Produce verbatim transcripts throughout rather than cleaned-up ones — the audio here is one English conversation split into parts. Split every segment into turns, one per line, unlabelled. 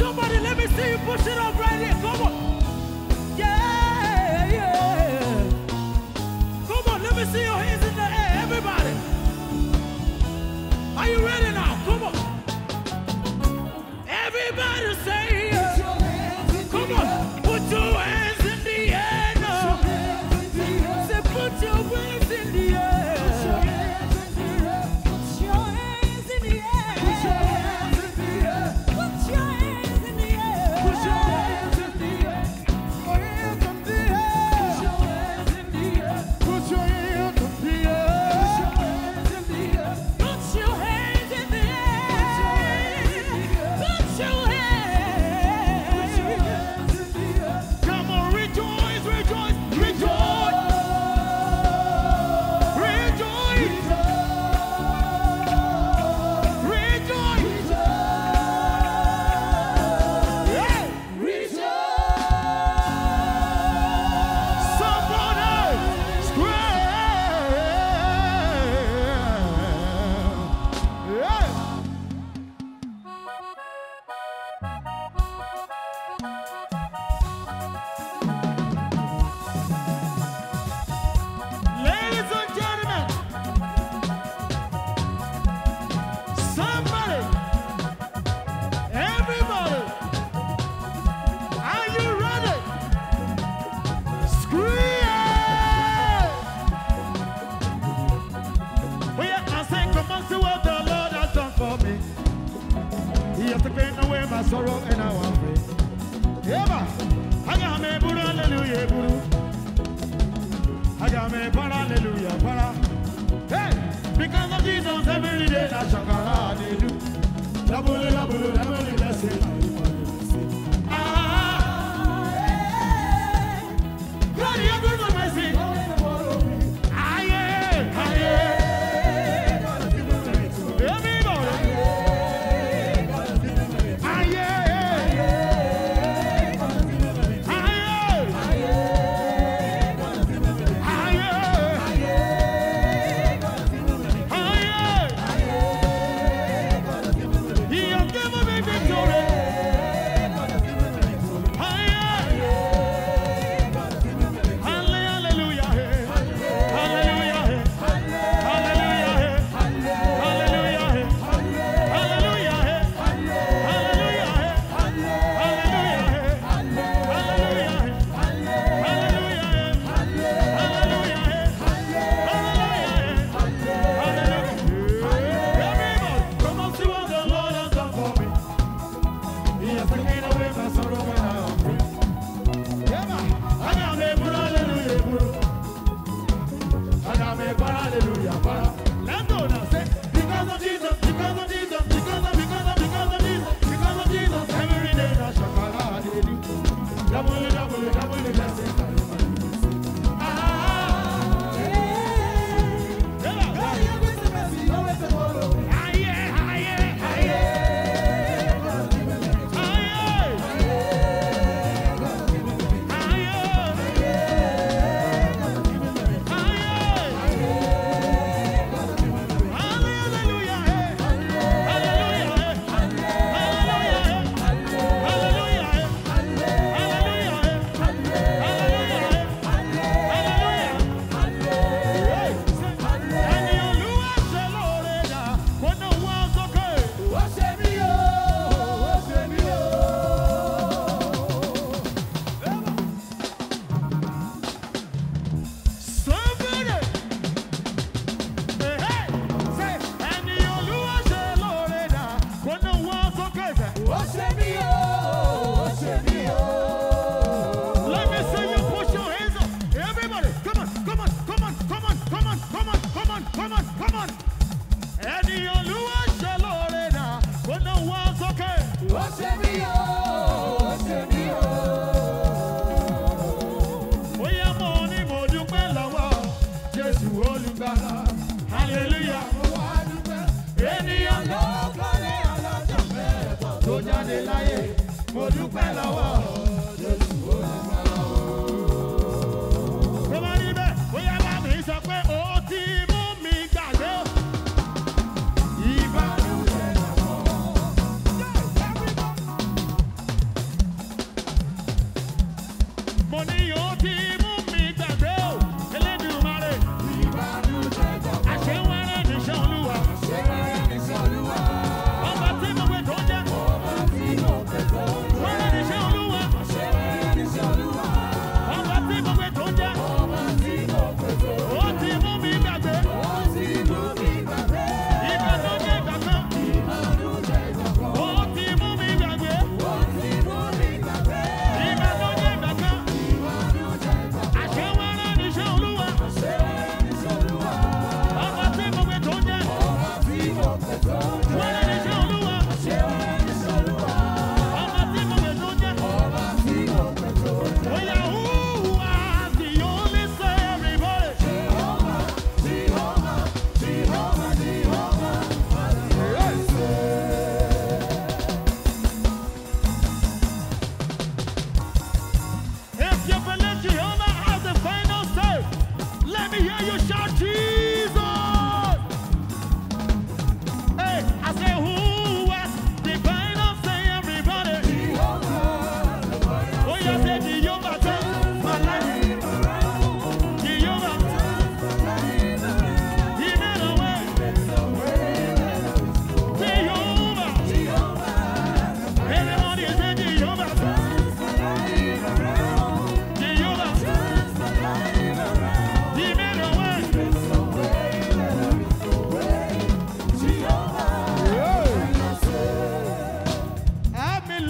Somebody, let me see you push it up right here. Come on. Yeah, yeah. Come on, let me see your hands in the air, everybody. Are you ready now? Come on. Everybody say, yeah. Come on, put your hands in the air now. Say, put your hands in the air. Put your hands in the air. Put your hands in the air. Put your hands in the air. Put your hands in the air. Put your hands in the air. Put your hands in the air. Put your hands in the air. Come on, rejoice, rejoice, rejoice. Rejoice. Rejoice. Yeah. Somebody scream. Yeah. Ladies and gentlemen, somebody, everybody, are you ready? Scream! We are saying, come and see what the Lord has done for me. He has taken away my sorrow and I want free. Yeah, man. I got me, Buddha, hallelujah, Buddha. I got me, para, hallelujah, para. Hey, because of Jesus, every day I shakara, they do. Double, double, double, bless it. Ah, hey. God, you have good mercy. Ah, yeah, ah, yeah. Everybody. Ah, yeah, ah, He has given me victory.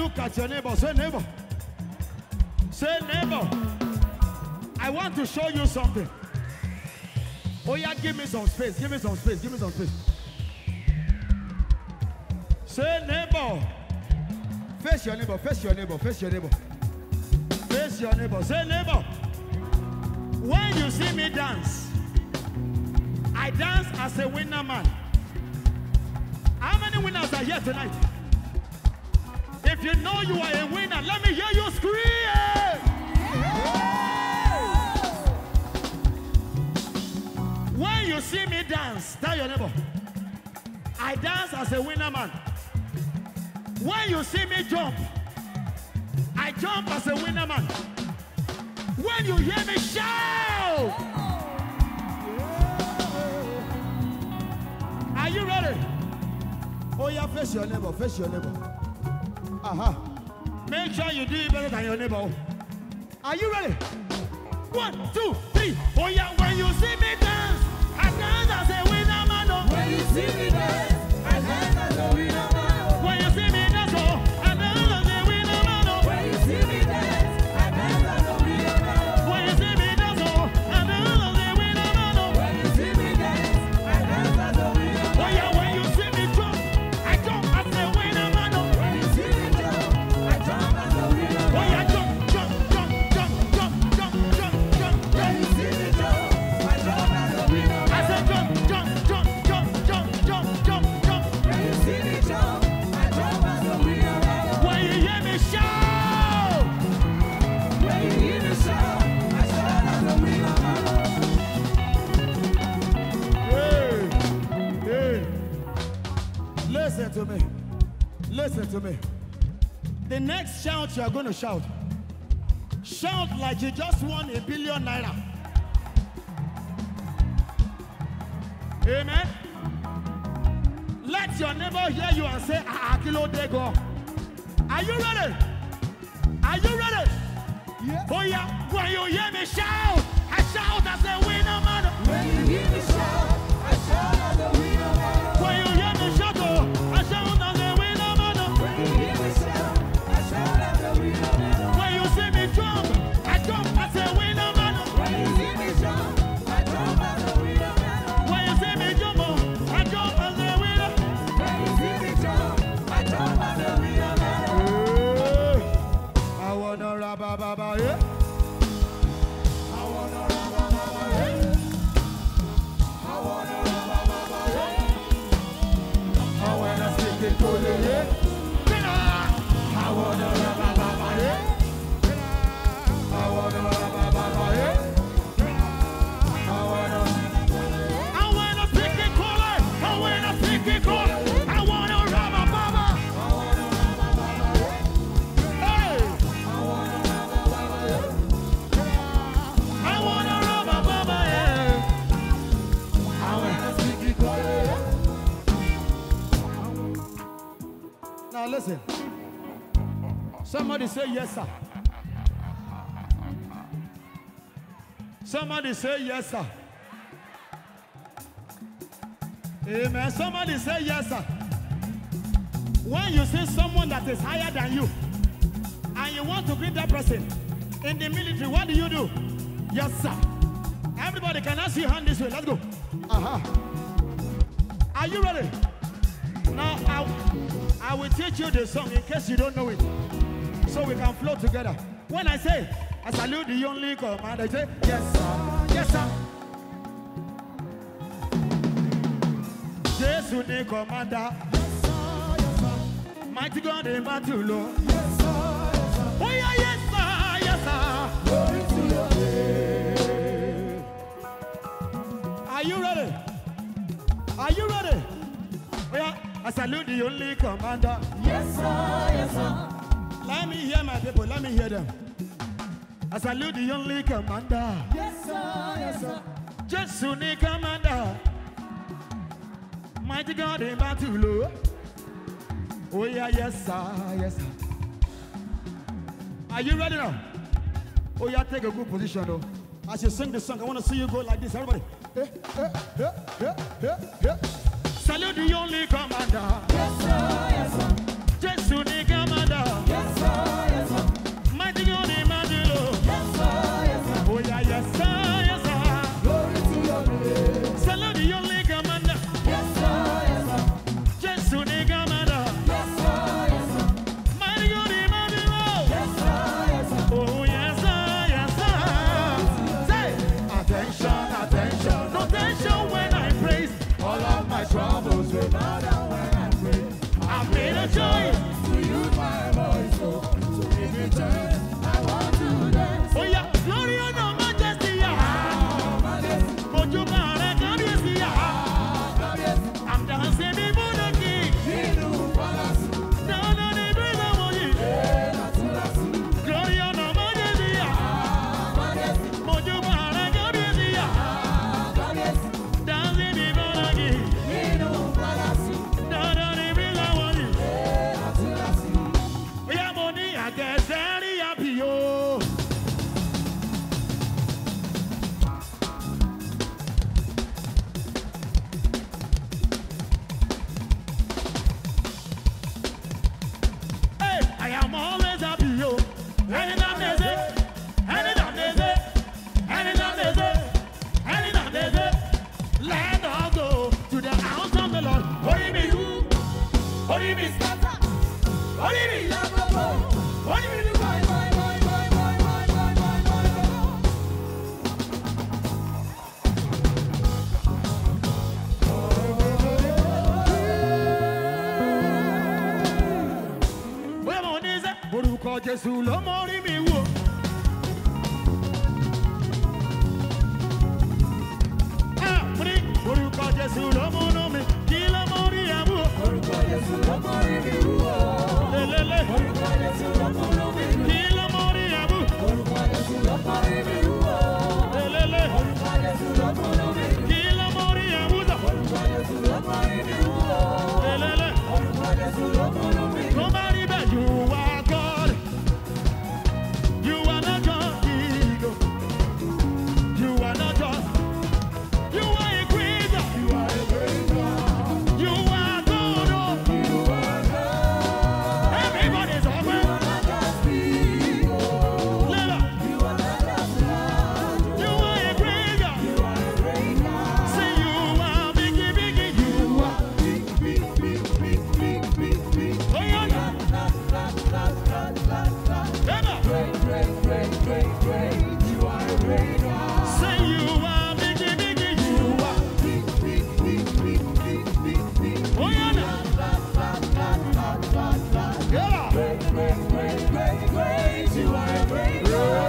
look at your neighbor, say neighbor. Say neighbor. I want to show you something. Oh yeah, give me some space, give me some space, give me some space. Say neighbor. Face your neighbor, face your neighbor, face your neighbor. Face your neighbor. Say neighbor. When you see me dance, I dance as a winner man. How many winners are here tonight? If you know you are a winner, let me hear you scream. When you see me dance, tell your neighbor, I dance as a winner man. When you see me jump, I jump as a winner man. When you hear me shout, are you ready? Oh yeah, face your neighbor, face your neighbor. Uh-huh. Make sure you do it better than your neighbor. Are you ready? One, two, three. Oh yeah, when you see me dance, I dance as a winner man. Oh.
When you see me dance, I dance as a winner man. Oh.
When you see me dance, oh, I dance as a winner man. Oh.
When you see me dance, I dance as a winner man. Oh.
When you see me dance, oh, I dance as a winner man. Oh.
When you see me dance, I dance as a winner man.
Oh yeah, when you see me jump, I jump as a winner man. Oh.
When you see me jump, I jump as a winner man.
Oh yeah, jump, jump, jump, jump, jump, jump, jump, jump.
When you see me jump, I jump as a winner man.
I said jump, jump, jump, jump, jump, jump, jump, jump.
When you see me jump, I jump as a winner man.
When you hear me shout,
When you hear me shout, I shout as a winner man.
hey, hey, listen to me, listen to me. The next shout you are going to shout, shout like you just won a billion naira. Amen. Let your neighbor hear you and say, ah, kilo de go. Are you ready? Are you ready?
Yes.
Oh yeah, when you hear me shout, I shout as a winner man.
When you hear me shout, I shout as a winner man.
When you hear me shout, oh, I shout as a winner man.
When you hear me shout, I shout as a winner man.
When you see me jump, I jump as a winner man.
When you see me jump, I jump as a winner man.
When you see me jump, oh, I jump as a winner.
When you see me jump, I jump as a winner man.
Hey, I wanna rap, ba, ba, ba, yeah.
I wanna rap, rap, rap, rap, yeah. I wanna rap, rap, rap, rap, yeah.
I wanna stick it to the yeah. I wanna rap, ba, ba, ba, yeah. I wanna rap, ba, ba, ba, yeah. I wanna, I wanna stick it to it. I wanna stick it to it. I wanna rap, ba, ba, ba.
I wanna rap, rap, rap, rap, yeah.
Hey,
I wanna rap, rap, rap, rap, yeah.
I wanna rap, ba, ba, ba, yeah.
I wanna stick it to it.
Now listen. Somebody say yes, sir. Somebody say yes, sir. Amen. Somebody say yes, sir. When you see someone that is higher than you and you want to greet that person in the military, what do you do? Yes, sir. Everybody, can I see your hand this way? Let's go. Uh-huh. Are you ready? Now, I, I will teach you the song in case you don't know it, so we can flow together. When I say, I salute the only commander, I say, yes, sir, yes, sir. Jesus, the commander,
Yes, sir, yes, sir.
mighty God in battle, Lord.
Yes, sir, yes, sir.
Oh, yeah, yes, sir, yes, sir.
Glory to your name.
Are you ready? Are you ready? Oh, yeah, I salute the only commander.
Yes, sir, yes, sir.
Let me hear my people, let me hear them. I salute the only commander.
Yes, sir, yes, sir.
Jesus, the commander. Mighty God in battle, Lord. Oh yeah, yes sir, yes sir. Are you ready now? Oh yeah, take a good position though. As you sing the song, I want to see you go like this, everybody. Eh, eh, eh, eh, eh, eh. Salute the only commander.
Yes, sir, yes, sir.
Jesus, the commander.
Yes,
orúkọ Jésù ló mórí mi wò. Àmì orúkọ Jésù ló múnú mi kí ló mórí àbú.
Orúkọ Jésù ló mórí mi wò.
Lélẹ́lẹ́.
Orúkọ Jésù ló múnú mi dùn.
Kí ló mórí àbú.
Orúkọ Jésù ló mórí mi wò.
Lélẹ́lẹ́.
Orúkọ Jésù ló múnú mi dùn.
Kí ló mórí àbú.
Orúkọ Jésù ló mórí mi wò.
Lélẹ́lẹ́.
Orúkọ Jésù ló múnú mi dùn.
No matter that you are God, you are not just ego. You are not just. You are a great God.
You are a great God.
You are God. Oh.
You are God.
Everybody's
You
over.
are not just people.
Lila.
You are not just God.
You are a great God.
You are a great God.
Say you are biggie, biggie. You are.
Big, big, big, big, big, big, big.
Oh yeah.
La, la, la, la, la, la.
Emma.
Great, great, great, great, great. You are a great God.
Say you are biggie, biggie. You are.
Big, big, big, big, big, big, big.
Oh yeah.
La, la, la, la, la, la, la.
Yeah.
Great, great, great, great, great. You are a great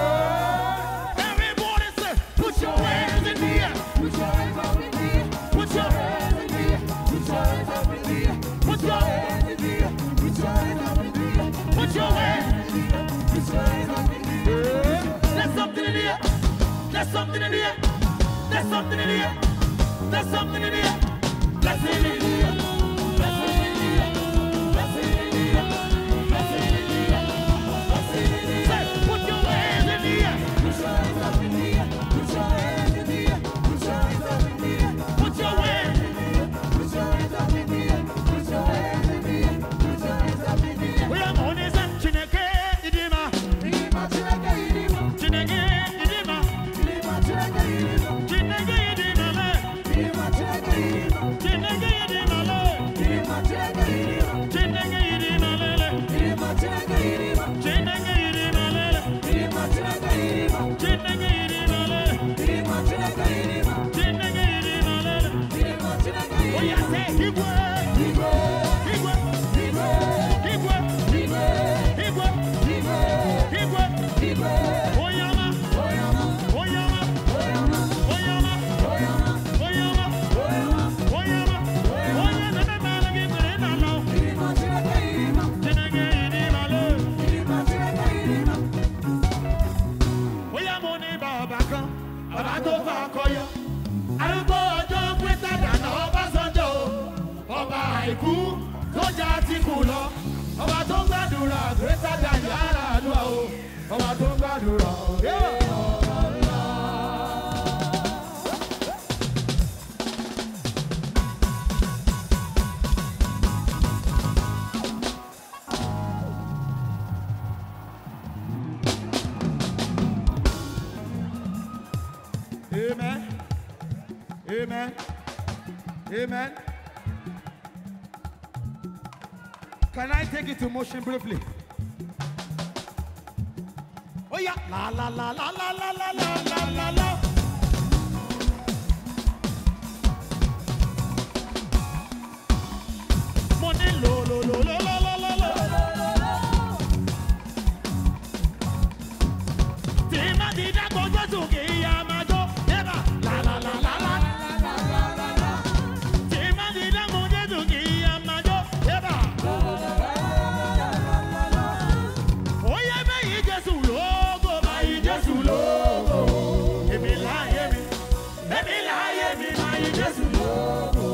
God.
Everybody say, put your hands in the air.
Put your hands up in the air.
Put your
Hands in the air. Put your hands up in the air.
Put your
Hands in the air. Put your hands up in the air.
Put your hands.
Put your hands up in the air.
There's something in the air. There's something in the air. There's something in the air. There's something in the air. Let's in the air. Let's in the air. Let's in the air. Let's in the air. Let's in the air. Say, put your hands in the air.
Put your hands up in the air. Put your hands in the air. Put your hands up in the air.
Put your hands.
Put your hands up in the air. Put your hands in the air. Put your hands up in the air.
We are on this and Chineke idima.
Idima, Chineke, idima.
Chineke idima.
Idima, Chineke, idima.
Chineke idima le.
Idima, Chineke, idima.
Chineke idima le.
Idima, Chineke, idima.
Chineke idima le le.
Idima, Chineke, idima.
Chineke idima le le.
Idima, Chineke, idima.
Chineke idima le.
Idima, Chineke, idima.
Chineke idima le le.
Idima, Chineke, idima.
Oh yeah, say Igwe.
Igwe,
Igwe.
Igwe,
Igwe.
Igwe,
Igwe.
Igwe,
Igwe.
Igwe.
Oyama.
Oyama,
Oyama.
Oyama,
Oyama.
Oyama,
Oyama.
Oyama.
Oyama. Oyama na na na gibere na na.
Idima, Chineke, idima.
Chineke idima le.
Idima, Chineke, idima.
Oyamo ni baba kan. Baba tó fa akọyọ. Arúgbó ọjọ́ pẹ́tà dáná Ọbásanjọ́ o. Ọba àìkú tó já tí kù lọ. Ọba tó ń gbàdúrà pẹ́tà dáná yàrá àdúrà o. Ọba tó ń gbàdúrà o. Amen. Amen. Amen. Can I take it to motion briefly? Oh yeah. La la la la la la la la la la la. Money lo lo lo lo lo lo lo lo. Tima di da go Jésù kì í ya máa jó. Yẹ́bà la la la la la. Tima di da go Jésù kì í ya máa jó. Yẹ́bà. Oye bẹ́yìí Jésù lógo, báyìí Jésù lógo. Èmi láyé mi, èmi láyé mi, báyìí Jésù lógo.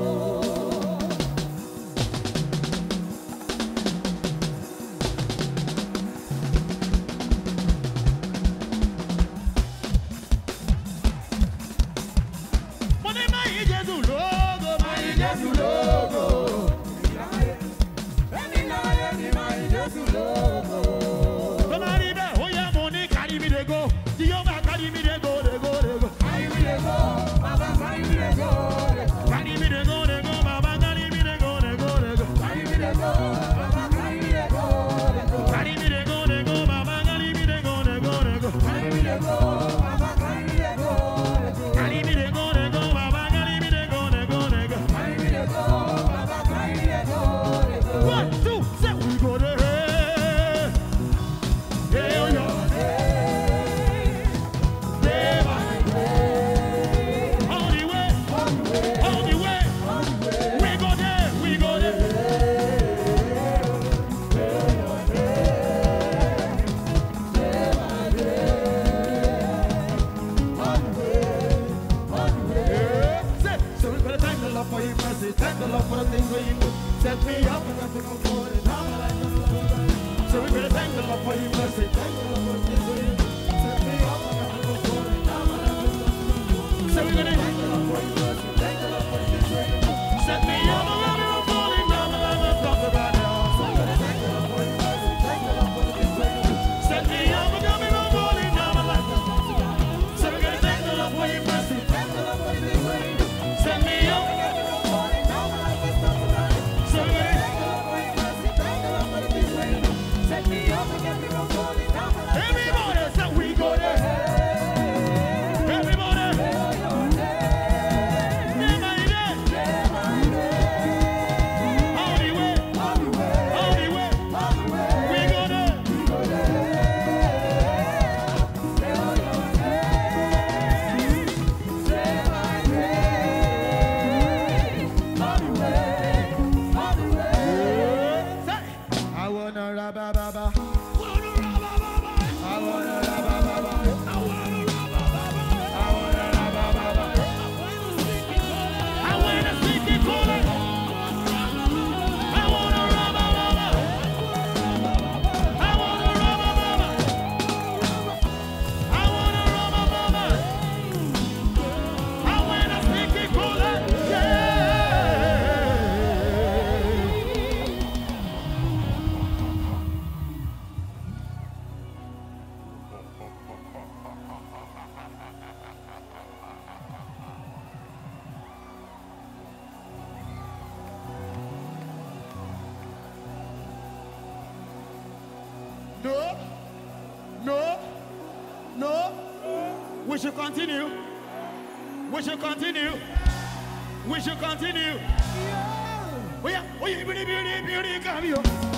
Mo ní báyìí Jésù lógo, báyìí Jésù lógo.
Èmi láyé mi, báyìí Jésù lógo.
Tó bá rí bẹ́ẹ̀, ó yẹ mo ní kárí mi dé go. Tí yóò bá kárí mi dé go, dé go, dé go.
Carry me dey go, Baba, carry me dey go, dey go.
Kárí mi dé go, dé go, bàbá kárí mi dé go, dé go, dé go.
Carry me dey go, Baba, carry me dey go, dey go.
Kárí mi dé go, dé go, bàbá kárí mi dé go, dé go, dé go.
Carry me dey go, Baba, carry me dey go, dey go.
Kárí mi dé go, dé go, bàbá kárí mi dé go, dé go, dé go.
Carry me dey go,
the Lord for your mercy. Thank the Lord for your mercy. Set me up and I'm going to fall down my life. So we're gonna thank the Lord for your mercy. Thank the Lord for your mercy. Set me up and I'm falling down my life. Let's talk about it. So we're gonna thank the Lord for your mercy. Thank the Lord for your mercy. Set me up and I'm falling down my life. So we're gonna thank the Lord for your mercy. Thank the Lord for your mercy. Set me up and I'm falling down my life. Let's talk about it. So we're gonna thank the Lord for your mercy. Thank the Lord for your mercy. Set me up and get me falling down my life. Everybody say we go there. Everybody. No, no, no. We should continue. We should continue. We should continue. We are, we are, beauty, beauty, beauty, come here.